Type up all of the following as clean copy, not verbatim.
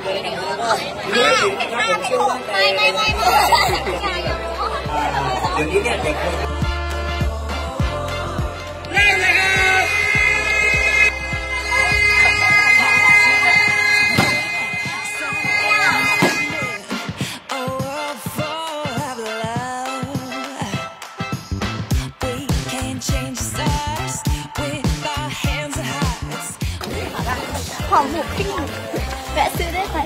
ไม่เดี๋ยวนี้เนี่ยเด็กของหมูปิ้งแวะซื้อได้ไหม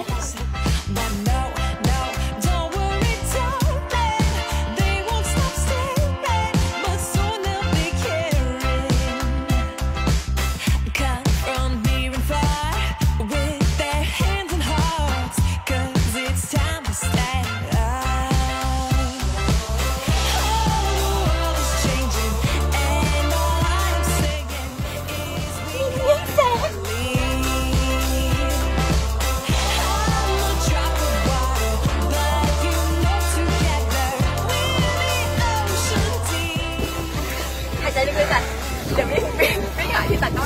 ใจลึกๆกันเดี๋ยวไม่หาที่ตัดนอน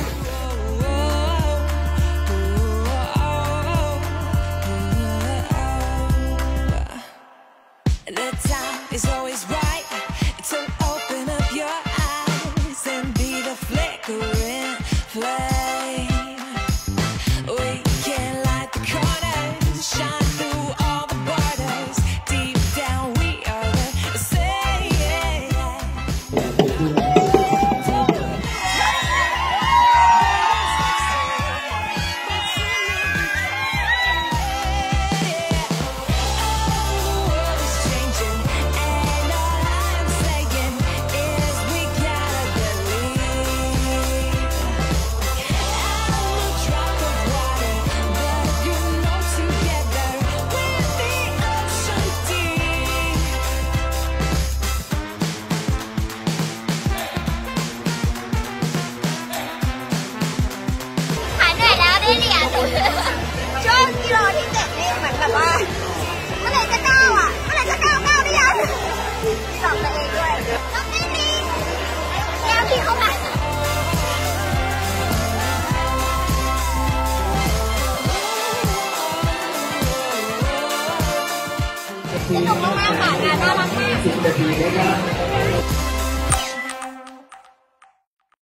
The time is always right to open up your eyes and be the flickering flame. We can light the corners, shine through all the borders. Deep down we are the same. ช่วงกิโลที่7นี่เหมือนแบบว่าเมื่อไหร่จะก้าวอ่ะเมื่อไหร่จะก้าวได้ยังสอบตัวเองด้วยต้องไม่มีแก้วที่เขาผ่านสนุกมากค่ะงานน่ารักมาก